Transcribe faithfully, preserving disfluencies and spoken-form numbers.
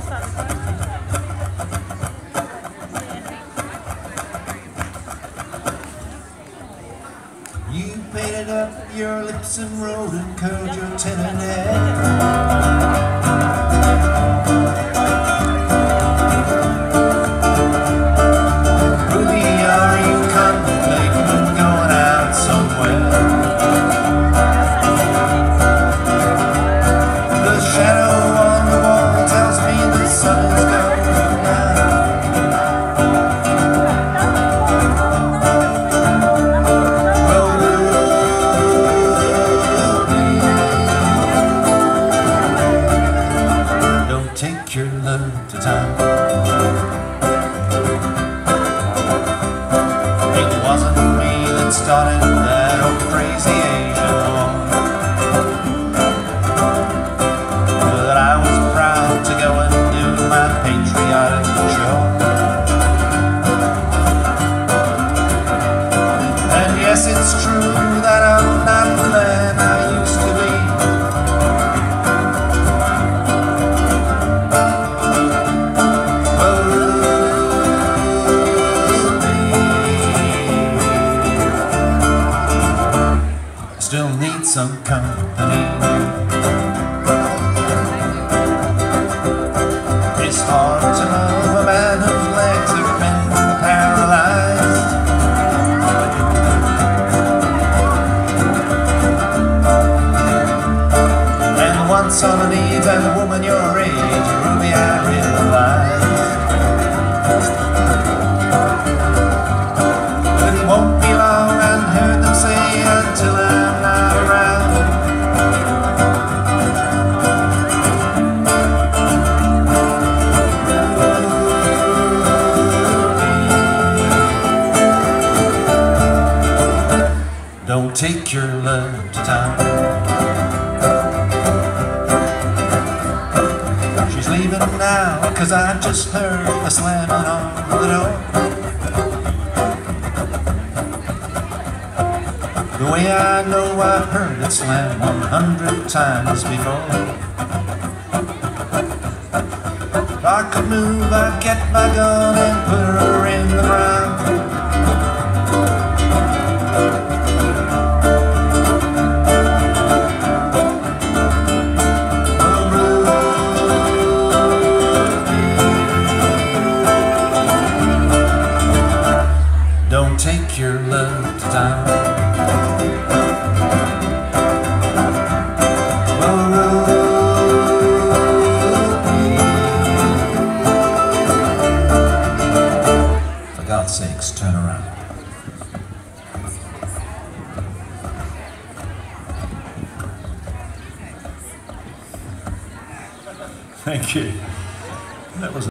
You painted up your lips and rolled and curled your tender neck. Ruby, are you contemplating going out somewhere? The shadow on the wall tells me the sun is going down. Take your love to town. It wasn't me that started that old crazy Asian war, but I was proud to go and do my patriotic chore. And yes, it's true that I'm not the man I used to be. Still need some company. It's hard to love a man whose legs have been paralyzed. And once on a knee and a woman your age, Ruby, I realized that it won't be long. I heard them say until I'm not around. Don't take your love to town. She's leaving now, cause I just heard a slamming on the door. The way I know I've heard it slam one hundred times before. If I could move, I'd get my gun and put her in the ground. Don't take your love to town. For God's sakes, turn around. Thank you. That was